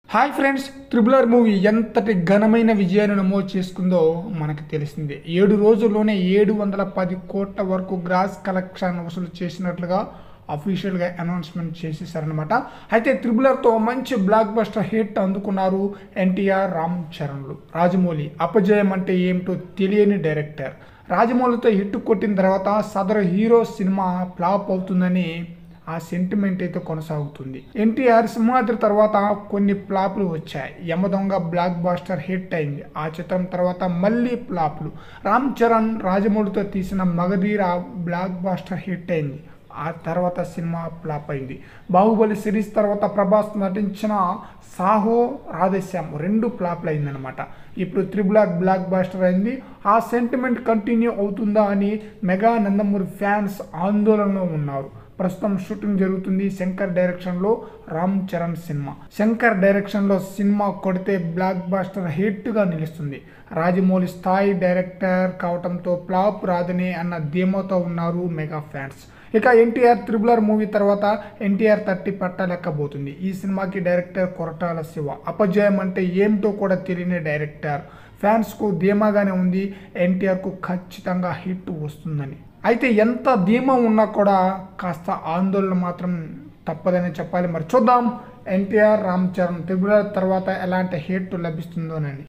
Hi friends, triple R movie ఎంతటి ఘనమైన విజయాన్ని నమోదు చేసుకుందో మనకు తెలిసిందే. 7 రోజుల్లోనే 710 కోట్ల వరకు గ్రాస్ కలెక్షన్ వసూలు చేసినట్లుగా అఫీషియల్గా అనౌన్స్మెంట్ చేసేసారనమాట. అయితే త్రిబులర్తో మంచి బ్లాక్ బస్టర్ హిట్ అందుకున్నారు ఎన్టీఆర్, రామ్ చరణ్లు. రాజమౌళి అపజయం అంటే ఏమిటో తెలియని డైరెక్టర్. రాజమౌళితో హిట్ కొట్టిన తర్వాత సదరు హీరో సినిమా ఫ్లాప్ అవుతుందని ఆ సెంటిమెంట్ అయితే కొనసాగుతుంది. ఎన్టీఆర్ సింహాద్రి తర్వాత కొన్ని ఫ్లాప్లు వచ్చాయి. యమదొంగ బ్లాక్ బాస్టర్ హిట్ అయింది. ఆ చిత్రం తర్వాత మళ్ళీ ఫ్లాప్లు. రామ్ చరణ్ రాజమౌళితో తీసిన మగధీర బ్లాక్ బాస్టర్ హిట్ అయింది. ఆ తర్వాత సినిమా ఫ్లాప్ అయింది. బాహుబలి సిరీస్ తర్వాత ప్రభాస్ నటించిన సాహో, రాధేశ్యామ్ 2 ఫ్లాప్లు అయిందనమాట. ఇప్పుడు త్రిబులర్ బ్లాక్ బాస్టర్ అయింది. ఆ సెంటిమెంట్ కంటిన్యూ అవుతుందా అని మెగా నందమూరి ఫ్యాన్స్ ఆందోళనలో ఉన్నారు. ప్రస్తుతం షూటింగ్ జరుగుతుంది శంకర్ డైరెక్షన్లో రామ్ చరణ్ సినిమా. శంకర్ డైరెక్షన్లో సినిమా కొడితే బ్లాక్ బాస్టర్ హిట్గా నిలుస్తుంది. రాజమౌళి స్థాయి డైరెక్టర్ కావడంతో ఫ్లాప్ రాదని అన్న ధీమాతో ఉన్నారు మెగా ఫ్యాన్స్. ఇక ఎన్టీఆర్ త్రిబులర్ మూవీ తర్వాత ఎన్టీఆర్ 30 పట్టాలెక్కబోతుంది. ఈ సినిమాకి డైరెక్టర్ కొరటాల శివ. అపజయం అంటే ఏమిటో కూడా తెలియని డైరెక్టర్. ఫ్యాన్స్కు ధీమాగానే ఉంది, ఎన్టీఆర్కు ఖచ్చితంగా హిట్ వస్తుందని. అయితే ఎంత ధీమా ఉన్నా కూడా కాస్త ఆందోళన మాత్రం తప్పదని చెప్పాలి. మరి చూద్దాం ఎన్టీఆర్, రామ్ చరణ్ త్రిబులర్ తర్వాత ఎలాంటి హిట్ లభిస్తుందోనని.